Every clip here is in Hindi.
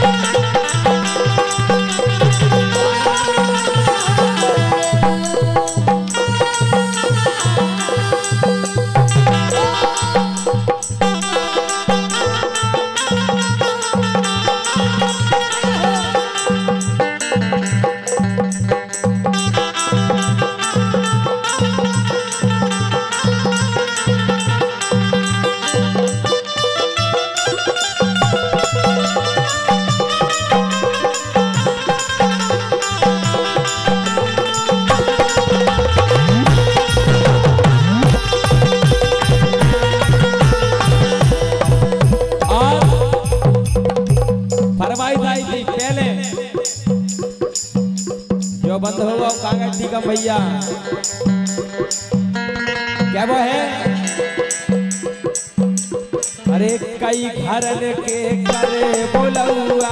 बंद होगा कागज टीका भैया क्या वो है। अरे कई घर के करे बोलौआ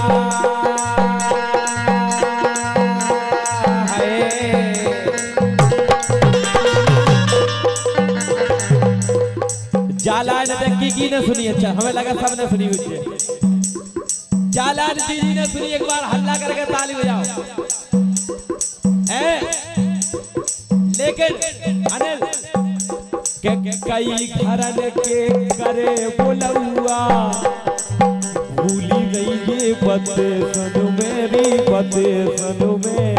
जालान की ने सुनी। अच्छा हमें लगा सबने सुनी हुई है। जालान जी ने सुनी। एक बार हल्ला करके ताली बजाओ। लेकिन अनिल के कई घरन के करे बोलौआ भूली गई ये बते सनु मेरी बते सनु में।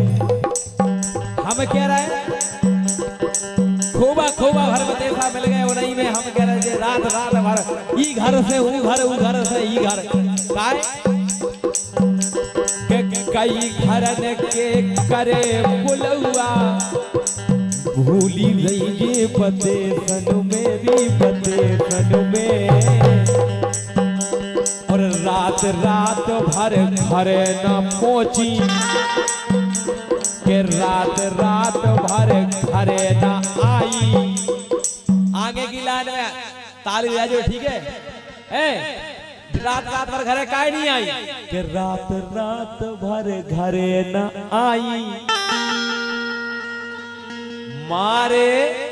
हम कह रहे हैं खोबा खोबा भर बतेसा मिल गए उन्हीं में। हम कह रहे हैं रात रात भर ई घर से ऊ घर से ई घर काय कई घरन के करे बोलौआ भूली गई ये बते सनु मेरी बते सनु में। और रात रात भर घर न पहुंची के रात रात भर घर न आई। आगे की लाइन में ताली बजाओ ठीक है। रात रात भर घरे काहे नहीं आई कि रात रात भर घरे न आई। मारे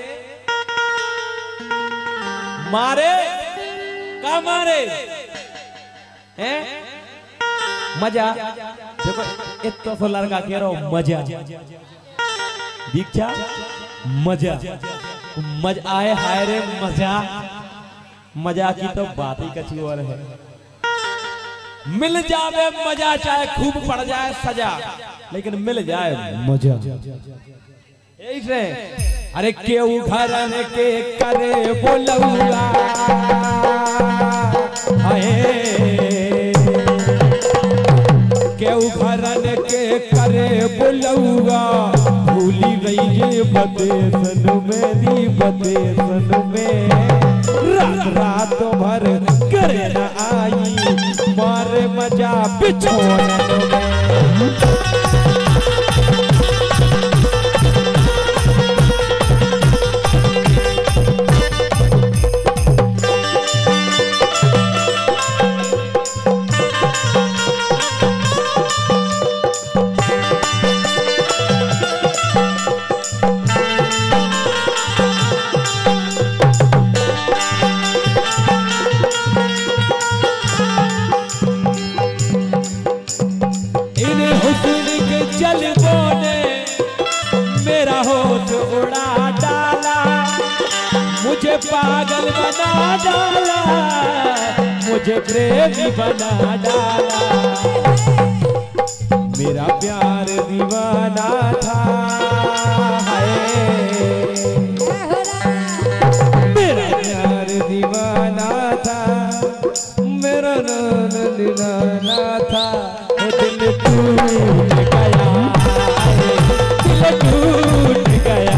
मारे का मारे हैं मजा। देखो इतना तो लड़का कह रहा हूं मजा दीक्षा मजा मजा आए हाय रे मजा। मजा की तो बात ही कछी और है। मिल जावे मजा चाहे खूब पड़ जाए सजा लेकिन मिल जाए मजा। ऐसे अरे केहू घरन के करे बोलौआ केहू घरन के करे बोलौआ भूली गई ये बते सनु मेरी बते सनु में। रात रात भर करे न आई मारे मजा बिछोड़न में। मुझे पागल बना डाला मुझे प्रेमी बना डाला। मेरा प्यार दीवाना था मेरा प्यार दीवाना था मेरा दीवाना था। दिल टूट गया दिल टूट गया।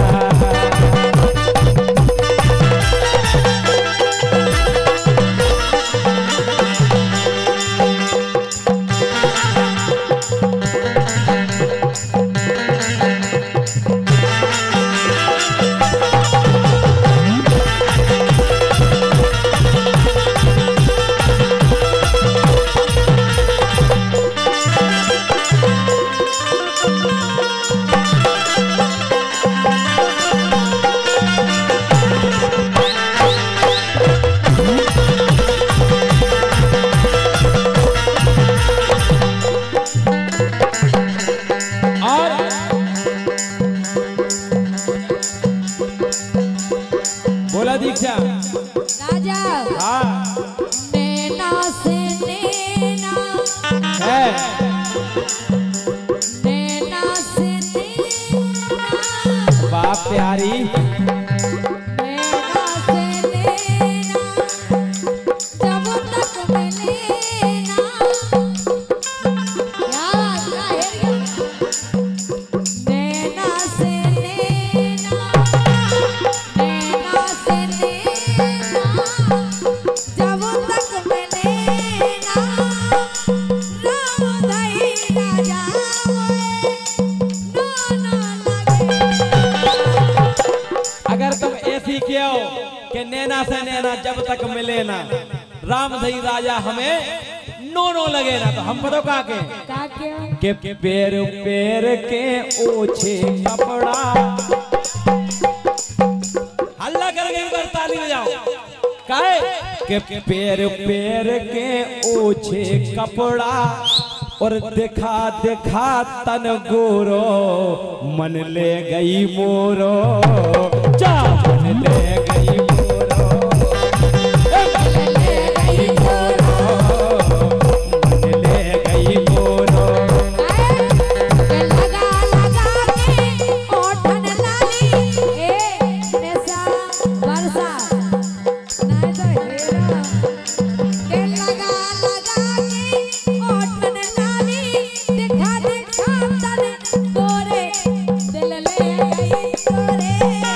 नैना से नैना, वाह प्यारी, नैना से नैना, जब तक मिले ना, याद रहेगा। नैना से नैना, नैना से नैना, जब तक मिले ना, राम धई राजा मोए, ना लगे। अगर तुम ऐसी किया हो कि नैना से नैना जब तक मिले ना, राम धई राजा हमें नो नो लगे ना, तो हम बताओ कहा के का क्या के पैर पैर के ओछे कपड़ा, हल्ला करके एक बार ताली बजाओ, काहे के पैर पैर के ओछे कपड़ा, और देखा देखा तन गोरो, मन ले गई मोरो, जा मन ले गई मोरो, मन ले गई मोरो, मन ले गई मोरो। लगा लगा के ओठन लाली, ए नशा बरसा नहीं तो हेरा, के लगा लगा के ओठन लाली, देखा देखा तन गोरे, दिल ले गई तोरे,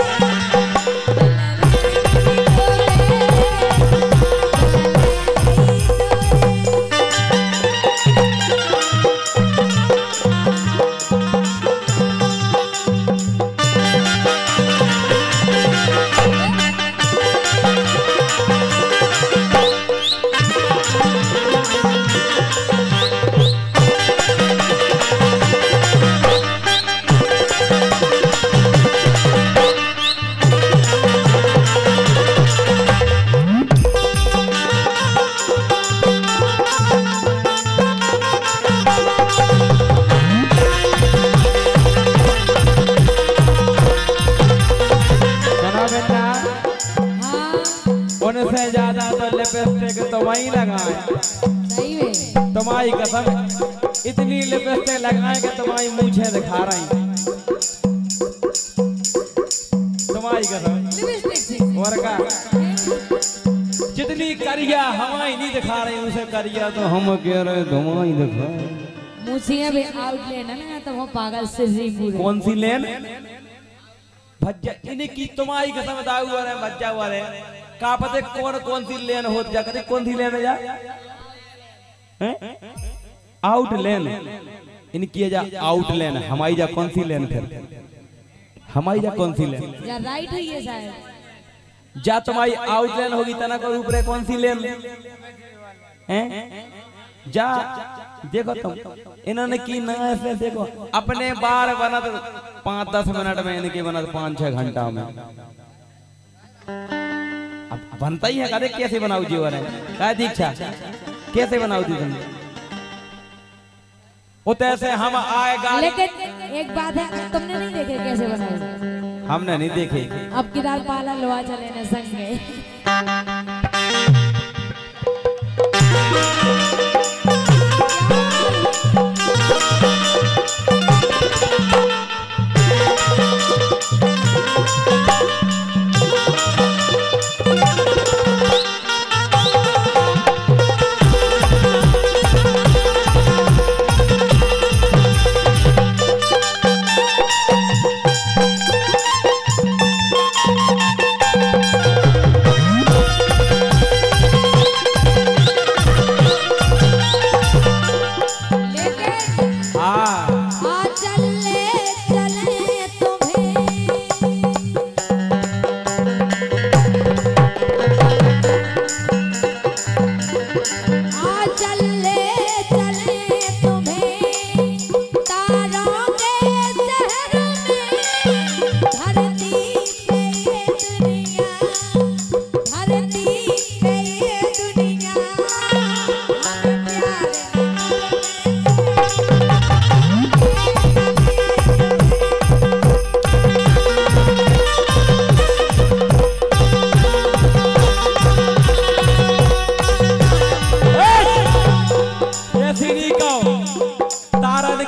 उनसे ज्यादा तो लिपस्टिक तुम्हारी लगाए, सही में तुम्हारी कसम, इतनी लिपस्टिक लगाए कि तुम्हारी मूछें दिखा रही, तुम्हारी कसम। लिपस्टिक से और का जितनी करिया हमारी नहीं दिखा रही, उसे करिया तो हम कह रहे तुम्हारी दिखा। मुझे भी आउट लेना ना, तो वो पागल से जी पूरे। कौन सी लेन भज्जा इनकी, तुम्हारी कसम दाऊ हुआ है, भज्जा हुआ है, का पता कौन कौन सी लेन हो जा, कभी कौन सी लेन जा आउट लेन, इनकी जा आउट लेन, हमारी जा कौन सी लेन, फिर हमारी जा कौन सी लेन, या राइट है ये शायद, जा तुम्हारी आउट लेन होगी तना को ऊपर कौन सी लेन हैं, जा देखो तुम, इन्होंने की ना ऐसे देखो, अपने बार बना तो 5-10 मिनट में, इनके बना तो 5-6 घंटा में। अब बनता ही है, कदे कैसे बनाऊ जीवन है, क्या दीक्षा कैसे बनाऊ दी तुम, उतैसे हम आएगा। लेकिन एक बात है, तुमने नहीं देखे कैसे बनाए, हमने नहीं देखे, अब किधर पाला लोहा चले न संग में।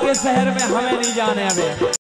के शहर में हमें नहीं जाने अबे।